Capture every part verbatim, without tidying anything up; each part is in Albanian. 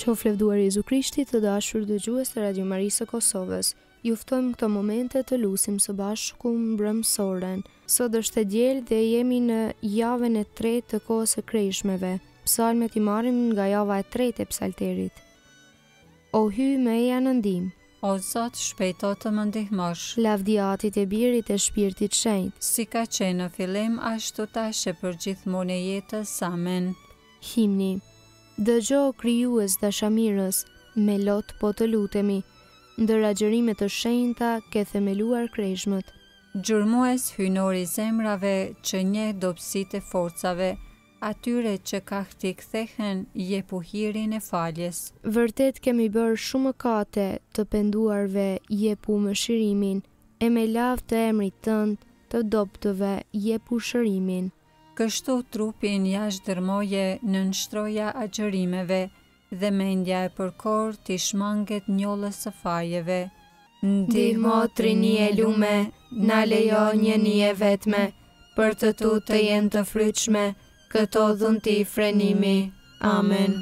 Qoftë lëvduar Jezu Krishti, të dashur dëgjues të Radio Marisë së Kosovës. Ju ftojmë këto momente të lusim së bashku mbrëmsoren. Sot është e diel dhe jemi në javën e tretë të kohës së krejshmeve. Psalmet i marrim nga java e tretë e psalterit. O hy meja në ndihmë. O Zot, shpejto të më ndihmosh. Lavdiatit e birit e shpirtit shenjtë. Si ka qenë në fillim, ashtu tash e për gjithmonë e jetës. Amen. Himni. Dëgjo krijues dashamirës, me lot po të lutemi, ndër agjërime të shenjta ke themeluar krejshmët. Gjurmues hynori zemrave që njeh dobësitë e forcave, atyre që kahti kthehen jepu hirin e faljes. Vërtet kemi bërë shumë mëkate, të penduarve jepu mëshirimin, e me lavë të emrit tënd, të dobëtëve jepu shërimin. Kështu trupin jashtë dërmoje në nështroja agjërimeve dhe mendja e përkor t'i shmanget njollës së fajeve. Ndihmo trini e lume, na lejo një nije vetme, për të tu të jenë të fryqme, këto dhunti frenimi. Amen.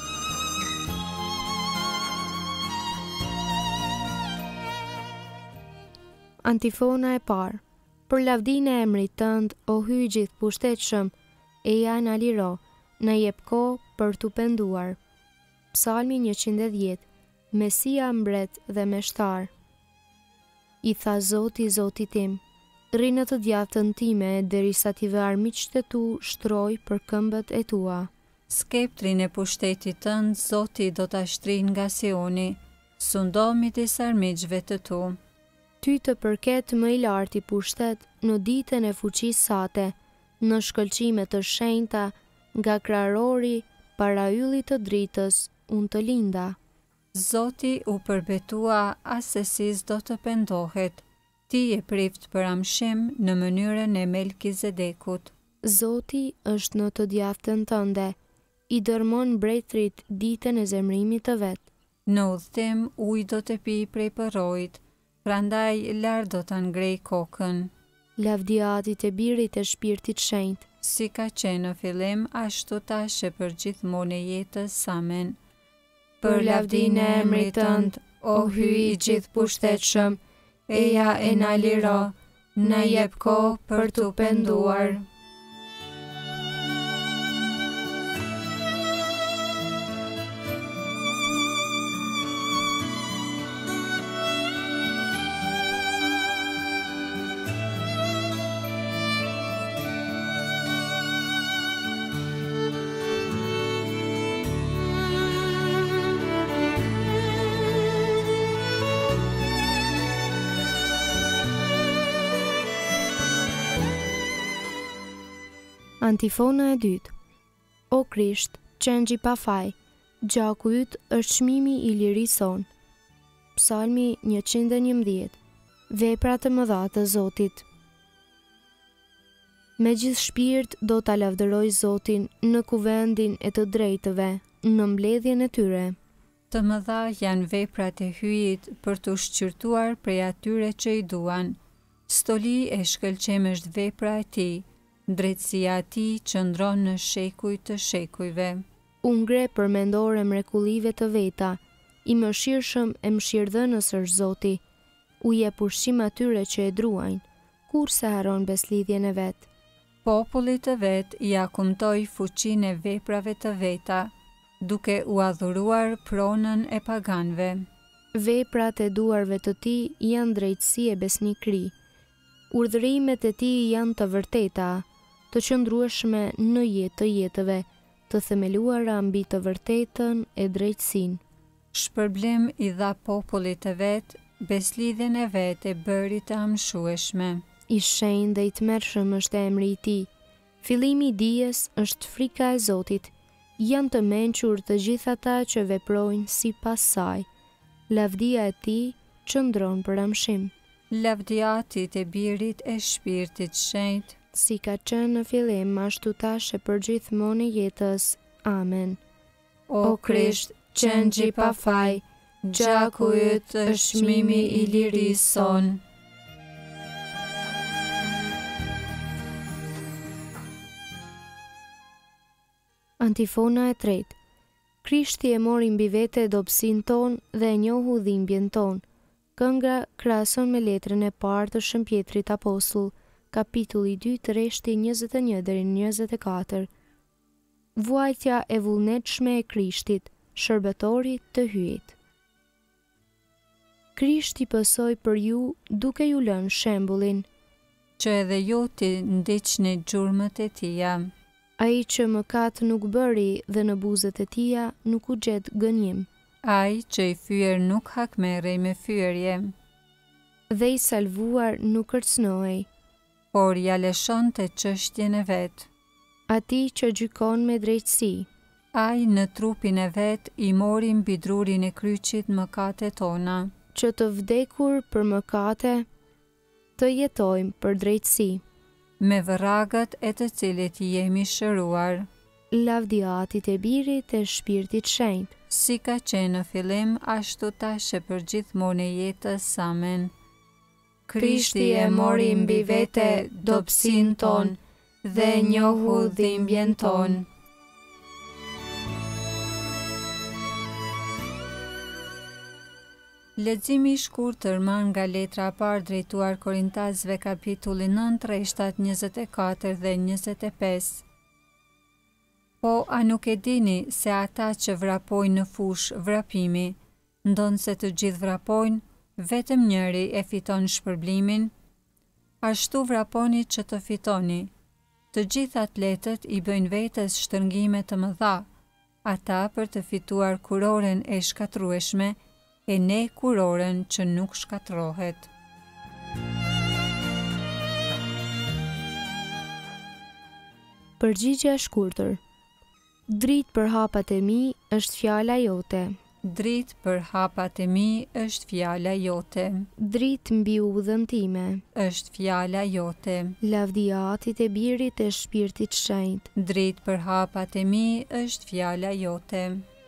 Antifona e parë. Për lavdinë e emrit tënd, o hyj gjithë pushtetshëm, e ja na liro, na jep kohë për t'u penduar. Psalmi njëqind e dhjetë. Mesia mbret dhe meshtar. I tha Zoti Zotit tim, rri në të djathtën time derisa t'i vë armiqtë e tu shtroj për këmbët e tua. Skeptrin e pushtetit tënd Zoti do ta shtrijë nga Sioni, sundo midis armiqve të tu. Ty të përket më i larti pushtet në ditën e fuqisë sate, në shkëlqime të shenjta, nga krarori para yllit të dritës, unë të linda. Zoti u përbetua as se si s'do të pendohet, ti e prift për amshim në mënyrën e Melkizedekut. Zoti është në të djathtën tënde, i dërmon mbretërit ditën e zemrimit të vet. Në udhtim ujë do të pi prej përrojit, prandaj lar do ta ngrej kokën. Lavdiatit e birit e shpirtit shenjtë. Si ka qenë në fillim, ashtu tash e për gjithmonë e jetës. Amen. Për lavdinë e emrit tënd, o hyj i gjithë pushtetshëm, eja e na liro, na jep kohë për t'u penduar. Antifona e dytë. O Krisht, qengji pa faj, gjaku yt është çmimi i lirisë son. Psalmi njëqind e njëmbëdhjetë. Vepra të mëdha të Zotit. Me gjithë shpirt do ta lavdëroj Zotin në kuvendin e të drejtëve, në mbledhjen e tyre. Të mëdha janë veprat e hyjit për t'u shqyrtuar prej atyre që i duan. Stoli e shkëlqem është vepra e tij. Drejtësia e tij qëndron në shekuj të shekujve. U ngre për mendore mrekullive të veta, i mëshirshëm e mëshirdhënës është Zoti. U jep ushqim atyre që e druajnë, kurse haron beslidhjen e vet. Popullit të vet ja kumtoi fuqinë e veprave të veta, duke u adhuruar pronën e paganëve. Veprat e duarve të tij janë drejtësi e besnikëri. Urdhërimet e tij janë të vërteta, të qëndrueshme në jetë të jetëve, të themeluara mbi të vërtetën e drejtësinë. Shpërblim i dha popullit të vet, beslidhjen e vet e bëri të amshueshme. I shenjtë dhe i tmerrshëm është emri i tij. Fillimi i dijes është frika e Zotit. Janë të mençur të gjithë ata që veprojnë sipas saj. Lavdia e tij qëndron për amshim. Lavdiatit e birit e shpirtit shenjtë, si ka qenë në fillim, ashtu tash e për gjithmonë e jetës. Amen. O Krisht, qengji pa faj, gjaku yt është çmimi i lirisë son. Antifona e tretë. Krishti e mori mbi vete dobësinë tonë dhe e njohu dhimbjen tonë. Kënga krahason me letrën e parë të Shën Pjetrit Apostull, kapitulli dy të rreshti njëzet e një deri në njëzet e katër. Vuajtja e vullnetshme e Krishtit, shërbetori të hyjit. Krishti pësoi për ju duke ju lënë shembullin, që edhe ju të ndiqni gjurmët e tija. ai që mëkat nuk bëri dhe në buzët e tija nuk u gjet gënjim. Ai që i fyer nuk hakmerrej me fyerje, Dhe i salvuar nuk kërcënohej. por ja lëshon të çështjen e vet. Ati që gjykon me drejtësi, Ai në trupin e vet i mori mbi drurin e kryqit mëkatet tona, që të vdekur për mëkate, të jetojmë për drejtësi. me vërragët e të cilit jemi shëruar, Lavdiatit e Birit e Shpirtit Shenjtë, si ka qenë në fillim, ashtu tash e për gjithmonë e jetës. Amen. Krishti e mori mbi vete dobësinë tonë dhe e njohu dhimbjen tonë. Leximi i shkurtër marrë nga letra e parë drejtuar Korintasëve kapitulli nëntë rreshtat njëzet e katër dhe njëzet e pesë. Po a nuk e dini se ata që vrapojnë në fush vrapimi, ndonë se të gjithë vrapojnë, vetëm njëri e fiton shpërblimin? Ashtu vraponi që të fitoni. Të gjithë atletët i bëjnë vetes shtërngime të mëdha, ata për të fituar kuroren e shkatrueshme, e ne kuroren që nuk shkatrohet. Përgjigje e shkurtër. Dritë për hapat e mi është fjala jote. Dritë për hapat e mi është fjala jote, Dritë mbi udhën time. është fjala jote. Lavdiatit e Birit e Shpirtit Shenjtë. Dritë për hapat e mi është fjala jote.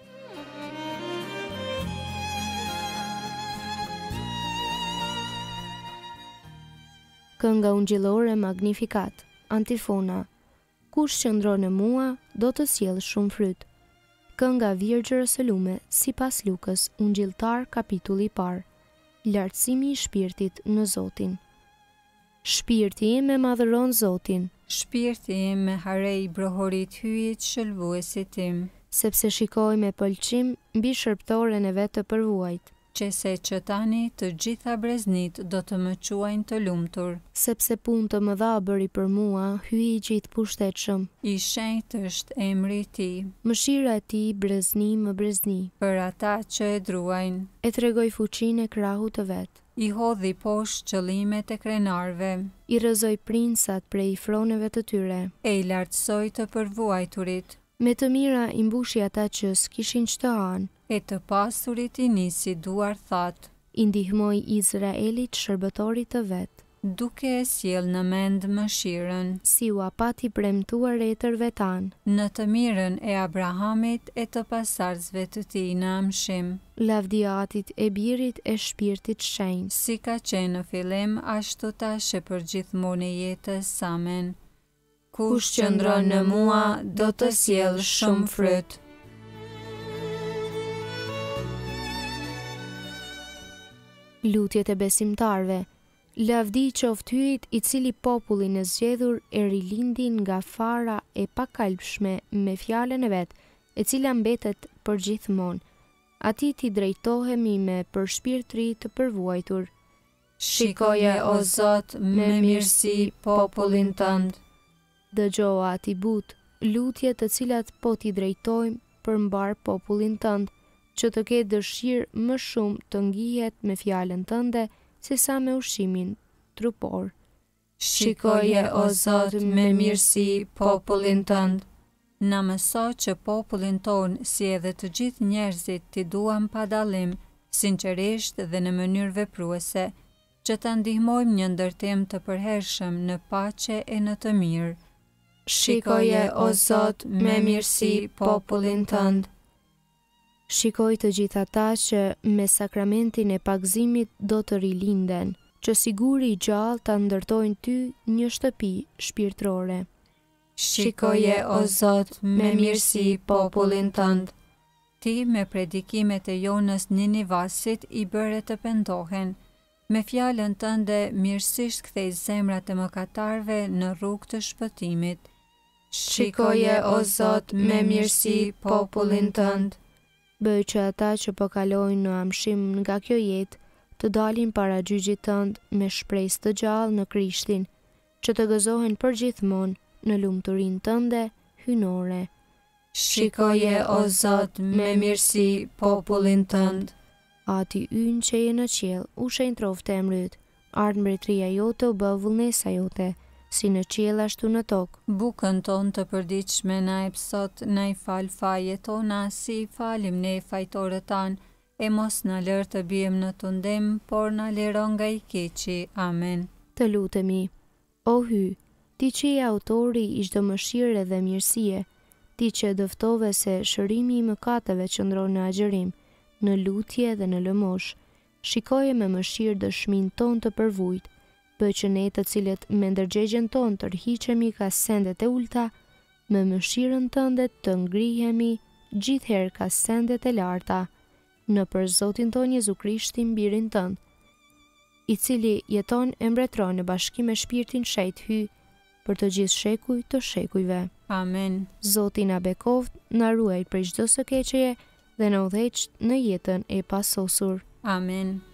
Kënga ungjillore Magnificat. Antifona. Kush qëndron në mua, do të sjellë shumë fryt. Kënga Virgjërës së Lume, sipas Lukës, ungjilltar kapitulli i parë. Lartësimi i shpirtit në Zotin. Shpirti im e madhëron Zotin, Shpirti im me harej brohorit hyjit shëlbuesit tim, sepse shikoj me pëlqim mbi shërptoren e vet të përvuajt, që se që tani të gjitha breznit do të më quajnë të lumtur. sepse punë të mëdha bëri për mua, hyi i gjithë pushtetshëm. I shenjtë është emri i tij, Mëshira e tij brezni më brezni, për ata që e druajnë. e tregoj fuqinë e krahut të vet. I hodhi poshtë qëllimet e krenarve, I rrëzoj prinsat prej froneve të tyre. e i lartësoj të përvuajturit, Me të mira i mbushi ata që s'kishin ç'të hanë. e të pasurit i nisi duar thatë, I ndihmoj Izraelit shërbëtorit të vet, duke e sjell në mend mëshirën, si u apati premtuar etërve tanë. në të mirën e Abrahamit e të pasardhësve të tij në amshim, Lavdiatit e Birit e Shpirtit Shenjtë. si ka qenë në fillim, ashtu tash e për gjithmonë e jetës. Amen. Kush qëndron në mua, do të sjell shumë fryt. Lutjet e besimtarve. Lavdi qoftë hyjit i cili popullin e zgjedhur e rilindin nga fara e pakalpshme me fjalën e vet, e cila mbetet për gjithmonë. Atij ti drejtohemi me për shpirtri të përvuajtur. Shikoje o Zot me mirësi popullin tënd. Dëgjoa ati but, lutje të cilat po t'i drejtojmë për mbar popullin tënd, që të ketë dëshirë më shumë të ngihet me fjalën tënde, se sa me ushqimin trupor. Shikoje o Zot me mirësi popullin tënd. Na mëso që popullin ton, si edhe të gjithë njerëzit, t'i duam pa dallim, sinqerisht dhe në mënyrë vepruese, që ta ndihmojmë një ndërtim të përhershëm në paqe e në të mirë. Shikoje o Zot me mirësi popullin tënd. Shikoj të gjithë ata që me sakramentin e pagëzimit do të rilinden, që siguri i gjallë ta ndërtojnë ty një shtëpi shpirtërore. Shikoje o Zot me mirësi popullin tënd. Ti me predikimet e Jonës Ninivasit i bëre të pendohen. Me fjalën tënde mirësisht kthej zemrat e mëkatarëve në rrugë të shpëtimit. Shikoje o Zot me mirësi popullin tënd. Bëj që ata që po kalojnë në amshim nga kjo jetë të dalin para gjyqit tënd me shpresë të gjallë në Krishtin, që të gëzohen përgjithmonë në lumturinë tënde hynore. Shikoje o Zot me mirësi popullin tënd. Ati ynë që je në qiell, u shenjtroft emri yt, ardh mbretëria jote u bë vullnesa jote, si në qiell ashtu në tokë. Bukën tonë të përditshme na jep sot, na i fal fajet tona, si i falim ne fajtorët tanë, e mos na lër të bijem në tundim, por na liro nga i keqi. Amen. Të lutemi. O Hy, ti që je autori i çdo mëshire dhe mirësie, ti që dëftove se shërimi i mëkateve qëndron në agjërim, në lutje dhe në lëmosh, shikoje me mëshirë dëshmin ton të përvujt, bëj që ne të cilët me ndërgjegjen ton të rhiqemi ka sendet e ulta, me mëshirën tënde të ngrihemi gjithherë ka sendet e larta, në për Zotin ton Jezu Krishtin birin tënd, i cili jeton e mbretëron në bashkim me shpirtin shenjtë Hy, për të gjithë shekuj të shekujve. Amen. Zoti na bekoft, na ruaj prej çdo së keqeje dhe na udhëheq në jetën e pasosur. Amen.